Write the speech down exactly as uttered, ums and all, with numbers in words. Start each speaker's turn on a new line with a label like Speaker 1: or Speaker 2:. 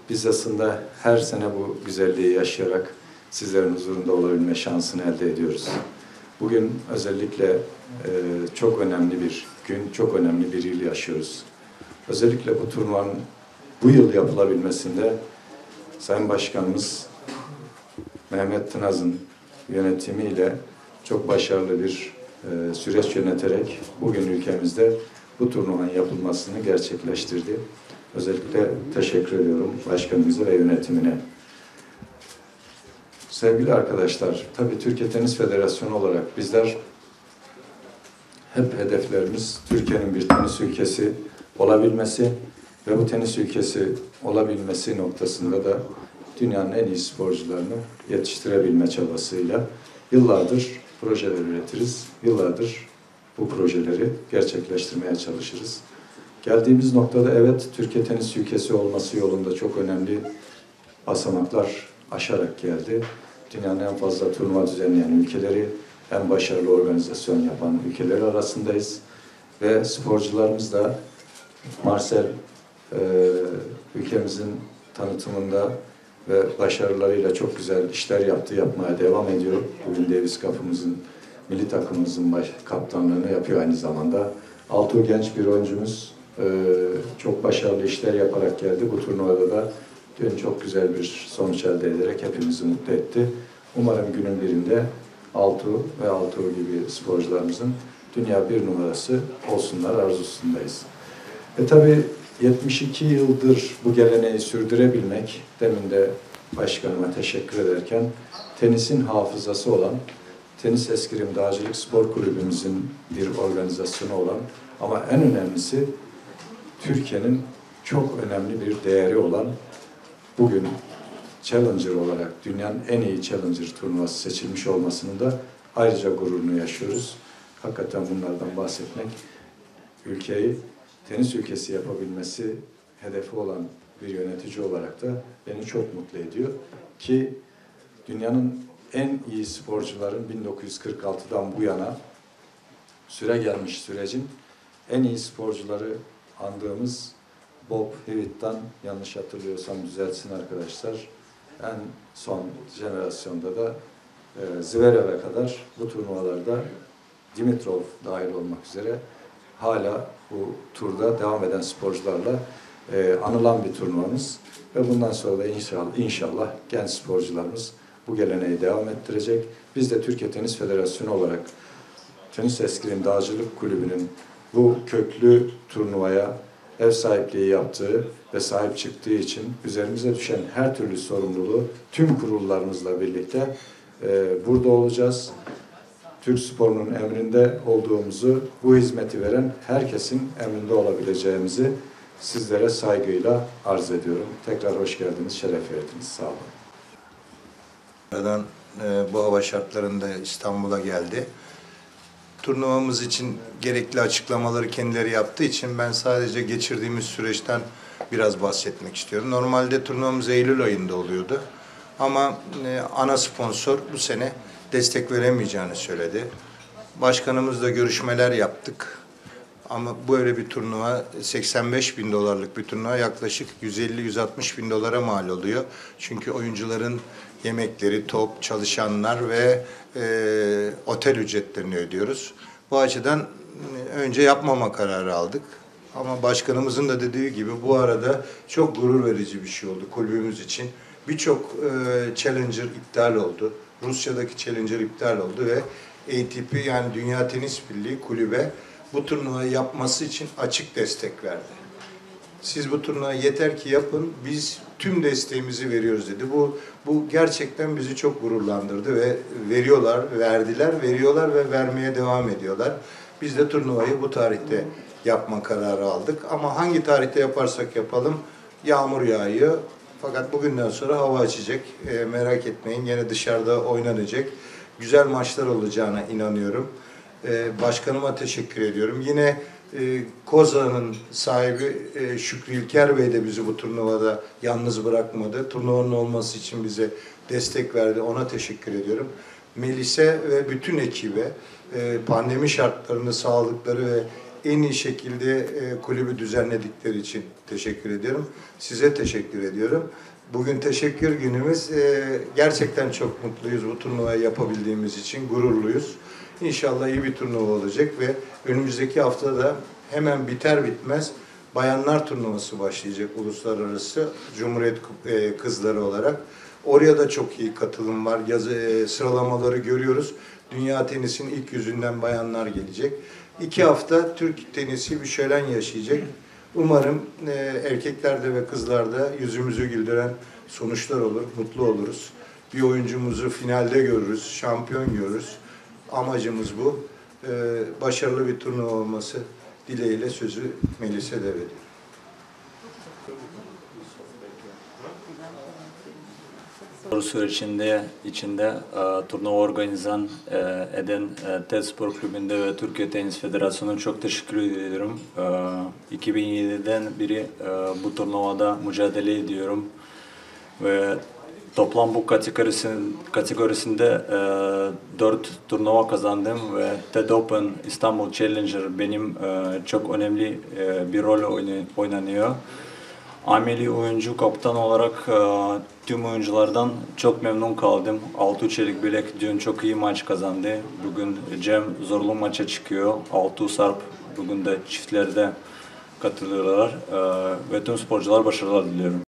Speaker 1: Biz aslında her sene bu güzelliği yaşayarak sizlerin huzurunda olabilme şansını elde ediyoruz. Bugün özellikle e, çok önemli bir gün, çok önemli bir yıl yaşıyoruz. Özellikle bu turnuvanın bu yıl yapılabilmesinde Sayın Başkanımız Mehmet Tınaz'ın yönetimiyle çok başarılı bir e, süreç yöneterek bugün ülkemizde bu turnuvanın yapılmasını gerçekleştirdi. Özellikle teşekkür ediyorum başkanımıza ve yönetimine. Sevgili arkadaşlar, tabii Türkiye Tenis Federasyonu olarak bizler hep hedeflerimiz Türkiye'nin bir tenis ülkesi olabilmesi ve bu tenis ülkesi olabilmesi noktasında da dünyanın en iyi sporcularını yetiştirebilme çabasıyla yıllardır projeler üretiriz, yıllardır bu projeleri gerçekleştirmeye çalışırız. Geldiğimiz noktada evet, Türkiye tenis ülkesi olması yolunda çok önemli basamaklar aşarak geldi. Dünyanın en fazla turnuva düzenleyen ülkeleri, en başarılı organizasyon yapan ülkeleri arasındayız. Ve sporcularımız da Marcel e, ülkemizin tanıtımında ve başarılarıyla çok güzel işler yaptı, yapmaya devam ediyor. Bugün Davis Cup'ımızın, milli takımımızın baş, kaptanlığını yapıyor aynı zamanda. Altuğ genç bir oyuncumuz, e, çok başarılı işler yaparak geldi. Bu turnuvada da dün çok güzel bir sonuç elde ederek hepimizi mutlu etti. Umarım günün birinde Altuğ ve Altuğ gibi sporcularımızın dünya bir numarası olsunlar arzusundayız. E tabi yetmiş iki yıldır bu geleneği sürdürebilmek, demin de başkanıma teşekkür ederken, tenisin hafızası olan, Tenis Eskrim Dağcılık Spor Kulübümüzün bir organizasyonu olan ama en önemlisi Türkiye'nin çok önemli bir değeri olan bugün Challenger olarak dünyanın en iyi Challenger turnuvası seçilmiş olmasının da ayrıca gururunu yaşıyoruz. Hakikaten bunlardan bahsetmek, ülkeyi tenis ülkesi yapabilmesi hedefi olan bir yönetici olarak da beni çok mutlu ediyor. Ki dünyanın en iyi sporcuların bin dokuz yüz kırk altıdan bu yana süre gelmiş sürecin en iyi sporcuları andığımız Bob Hewitt'ten, yanlış hatırlıyorsam düzeltsin arkadaşlar, en son jenerasyonda da e, Zverev'e kadar bu turnuvalarda Dimitrov dahil olmak üzere hala bu turda devam eden sporcularla e, anılan bir turnuvamız ve bundan sonra da inşallah, inşallah genç sporcularımız bu geleneği devam ettirecek. Biz de Türkiye Tenis Federasyonu olarak Tenis Eskrim Dağcılık Kulübü'nün bu köklü turnuvaya ev sahipliği yaptığı ve sahip çıktığı için üzerimize düşen her türlü sorumluluğu tüm kurullarımızla birlikte e, burada olacağız. Türk sporunun emrinde olduğumuzu, bu hizmeti veren herkesin emrinde olabileceğimizi sizlere saygıyla arz ediyorum. Tekrar hoş geldiniz, şeref verdiniz. Sağ olun.
Speaker 2: Buradan e, bu hava şartlarında İstanbul'a geldi. Turnuvamız için gerekli açıklamaları kendileri yaptığı için ben sadece geçirdiğimiz süreçten biraz bahsetmek istiyorum. Normalde turnuvamız Eylül ayında oluyordu. Ama e, ana sponsor bu sene destek veremeyeceğini söyledi. Başkanımızla görüşmeler yaptık. Ama böyle bir turnuva seksen beş bin dolarlık bir turnuva yaklaşık yüz elli yüz altmış bin dolara mal oluyor. Çünkü oyuncuların yemekleri, top, çalışanlar ve e, otel ücretlerini ödüyoruz. Bu açıdan önce yapmama kararı aldık. Ama başkanımızın da dediği gibi bu arada çok gurur verici bir şey oldu kulübümüz için. Birçok e, Challenger iptal oldu. Rusya'daki Challenger iptal oldu ve A T P yani Dünya Tenis Birliği kulübe bu turnuvayı yapması için açık destek verdi. Siz bu turnuvayı yeter ki yapın, biz tüm desteğimizi veriyoruz dedi. Bu bu gerçekten bizi çok gururlandırdı ve veriyorlar, verdiler, veriyorlar ve vermeye devam ediyorlar. Biz de turnuvayı bu tarihte yapma kararı aldık. Ama hangi tarihte yaparsak yapalım yağmur yağıyor. Fakat bugünden sonra hava açacak. E, merak etmeyin, yine dışarıda oynanacak. Güzel maçlar olacağına inanıyorum. E, başkanıma teşekkür ediyorum. Yine e, Kozan'ın sahibi e, Şükrü İlker Bey de bizi bu turnuvada yalnız bırakmadı. Turnuvanın olması için bize destek verdi. Ona teşekkür ediyorum. Melis'e ve bütün ekibe e, pandemi şartlarında sağladıkları ve en iyi şekilde e, kulübü düzenledikleri için teşekkür ediyorum. Size teşekkür ediyorum. Bugün teşekkür günümüz. E, gerçekten çok mutluyuz bu turnuvayı yapabildiğimiz için, gururluyuz. İnşallah iyi bir turnuva olacak ve önümüzdeki hafta da hemen biter bitmez bayanlar turnuvası başlayacak uluslararası Cumhuriyet e, kızları olarak. Oraya da çok iyi katılım var. Yazı, e, sıralamaları görüyoruz. Dünya tenisinin ilk yüzünden bayanlar gelecek. İki hafta Türk tenisi bir şölen yaşayacak. Umarım e, erkeklerde ve kızlarda yüzümüzü güldüren sonuçlar olur, mutlu oluruz. Bir oyuncumuzu finalde görürüz, şampiyon görürüz. Amacımız bu. E, başarılı bir turnuva olması dileğiyle sözü Melis'e devrediyorum.
Speaker 3: Bu sürecinde içinde e, turnuva organizan e, eden e, TED Spor Kulübü'nde ve Türkiye Tenis Federasyonu'na çok teşekkür ediyorum. E, iki bin yediden beri e, bu turnuvada mücadele ediyorum ve toplam bu kategorisinde, kategorisinde e, dört turnuva kazandım ve TED Open İstanbul Challenger benim e, çok önemli e, bir rol oynanıyor. Ameli oyuncu kaptan olarak e, tüm oyunculardan çok memnun kaldım. Altuğ Çelikbilek dün çok iyi maç kazandı. Bugün Cem zorlu maça çıkıyor. Altuğ Sarp bugün de çiftlerde katılıyorlar. E, ve tüm sporcular başarılar diliyorum.